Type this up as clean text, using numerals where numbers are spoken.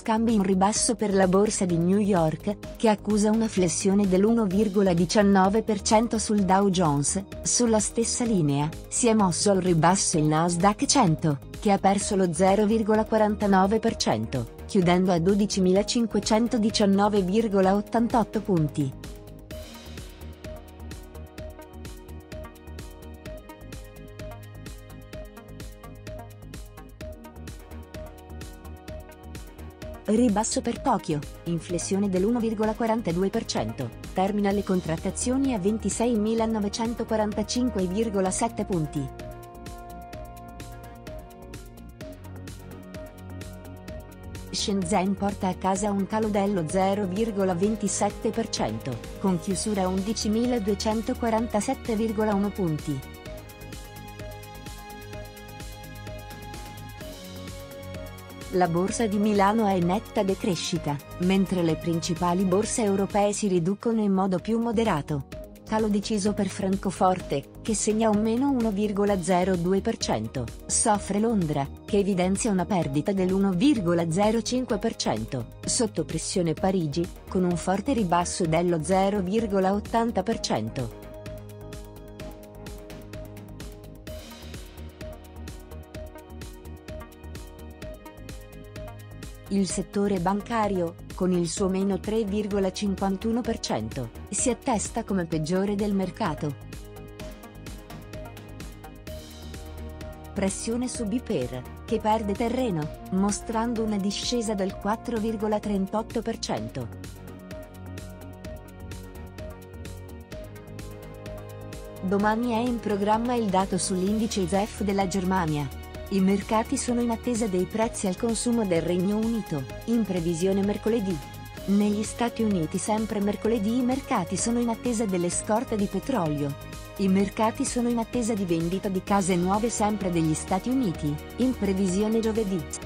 scambi in ribasso per la borsa di New York, che accusa una flessione dell'1,19% sul Dow Jones. Sulla stessa linea, si è mosso al ribasso il Nasdaq 100, che ha perso lo 0,49%, chiudendo a 12.519,88 punti. Ribasso per Tokyo, inflessione dell'1,42%, termina le contrattazioni a 26.945,7 punti. Shenzhen porta a casa un calo dello 0,27%, con chiusura a 11.247,1 punti. La borsa di Milano è in netta decrescita, mentre le principali borse europee si riducono in modo più moderato. Calo deciso per Francoforte, che segna un meno 1,02%, soffre Londra, che evidenzia una perdita dell'1,05%, sotto pressione Parigi, con un forte ribasso dello 0,80%. Il settore bancario, con il suo meno 3,51%, si attesta come peggiore del mercato. Pressione su BPER, che perde terreno, mostrando una discesa del 4,38%. Domani è in programma il dato sull'indice ISEF della Germania. I mercati sono in attesa dei prezzi al consumo del Regno Unito, in previsione mercoledì. Negli Stati Uniti sempre mercoledì i mercati sono in attesa delle scorte di petrolio. I mercati sono in attesa di vendita di case nuove sempre degli Stati Uniti, in previsione giovedì.